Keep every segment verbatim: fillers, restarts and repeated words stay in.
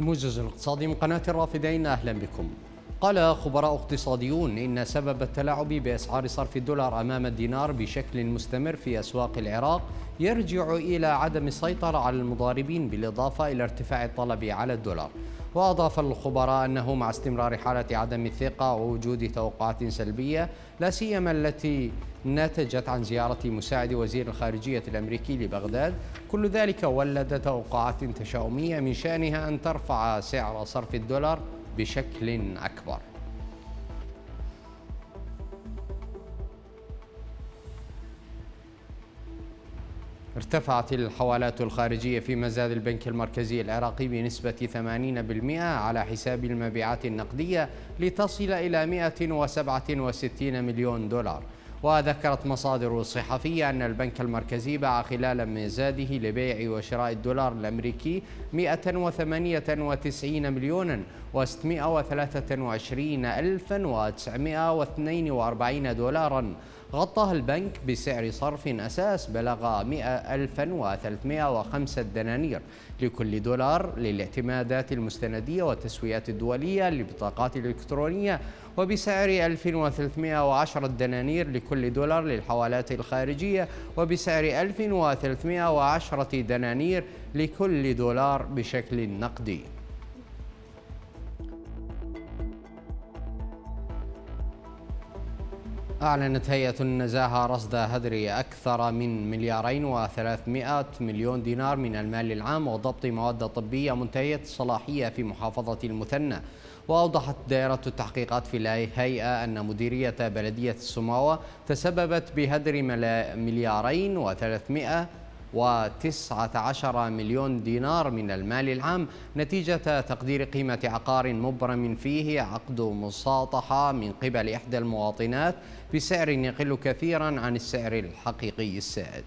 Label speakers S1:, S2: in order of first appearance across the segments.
S1: الموجز الاقتصادي من قناة الرافدين، أهلا بكم. قال خبراء اقتصاديون إن سبب التلاعب بأسعار صرف الدولار أمام الدينار بشكل مستمر في أسواق العراق يرجع إلى عدم السيطرة على المضاربين، بالإضافة إلى ارتفاع الطلب على الدولار. وأضاف الخبراء أنه مع استمرار حالة عدم الثقة ووجود توقعات سلبية، لا سيما التي نتجت عن زيارة مساعد وزير الخارجية الأمريكي لبغداد، كل ذلك ولد توقعات تشاؤمية من شأنها أن ترفع سعر صرف الدولار بشكل أكبر. ارتفعت الحوالات الخارجية في مزاد البنك المركزي العراقي بنسبة ثمانين بالمئة على حساب المبيعات النقدية لتصل إلى مئة وسبعة وستين مليون دولار. وذكرت مصادر صحفية أن البنك المركزي باع خلال مزاده لبيع وشراء الدولار الأمريكي مئة وثمانية وتسعين مليونا وستمئة وثلاثة وعشرين ألفا وتسعمئة واثنين وأربعين دولارا، غطاها البنك بسعر صرف أساس بلغ ألفا وثلاثمئة وخمسة دنانير لكل دولار للاعتمادات المستندية والتسويات الدولية للبطاقات الإلكترونية، وبسعر ألف وثلاثمئة وعشرة دنانير لكل دولار للحوالات الخارجية، وبسعر ألف وثلاثمئة وعشرة دنانير لكل دولار بشكل نقدي. أعلنت هيئة النزاهة رصد هدر أكثر من مليارين وثلاثمئة مليون دينار من المال العام وضبط مواد طبية منتهية الصلاحية في محافظة المثنى. وأوضحت دائرة التحقيقات في الهيئة أن مديرية بلدية السماوة تسببت بهدر مليارين وثلاثمئة وتسعة عشر مليون دينار من المال العام نتيجة تقدير قيمة عقار مبرم فيه عقد مساطحة من قبل إحدى المواطنات بسعر يقل كثيرا عن السعر الحقيقي السائد.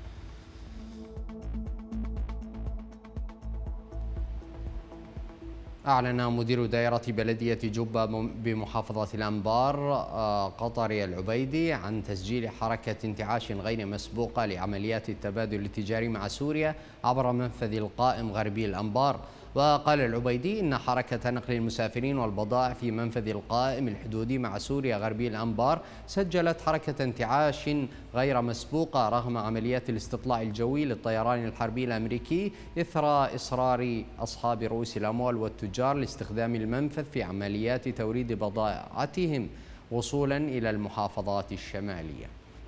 S1: أعلن مدير دائرة بلدية جبة بمحافظة الأنبار قطر العبيدي عن تسجيل حركة انتعاش غير مسبوقة لعمليات التبادل التجاري مع سوريا عبر منفذ القائم غربي الأنبار. وقال العبيدي إن حركة نقل المسافرين والبضائع في منفذ القائم الحدودي مع سوريا غربي الأنبار سجلت حركة انتعاش غير مسبوقة رغم عمليات الاستطلاع الجوي للطيران الحربي الأمريكي إثر إصرار أصحاب رؤوس الأموال والتجار لاستخدام المنفذ في عمليات توريد بضائعتهم وصولا إلى المحافظات الشمالية.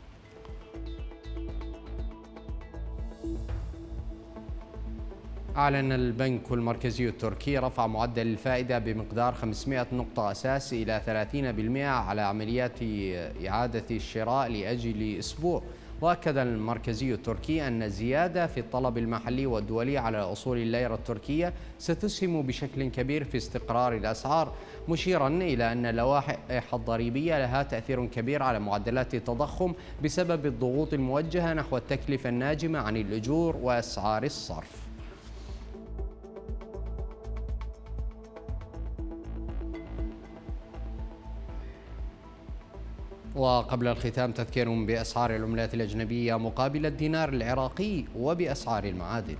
S1: أعلن البنك المركزي التركي رفع معدل الفائدة بمقدار خمسمئة نقطة أساس إلى ثلاثين بالمئة على عمليات إعادة الشراء لأجل أسبوع. وأكد المركزي التركي أن الزيادة في الطلب المحلي والدولي على أصول الليرة التركية ستسهم بشكل كبير في استقرار الأسعار، مشيرا إلى أن اللوائح الضريبية لها تأثير كبير على معدلات التضخم بسبب الضغوط الموجهة نحو التكلفة الناجمة عن الأجور وأسعار الصرف. وقبل الختام تذكير بأسعار العملات الأجنبية مقابل الدينار العراقي وبأسعار المعادن.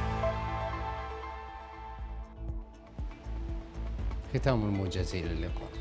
S1: ختام الموجز، إلى اللقاء.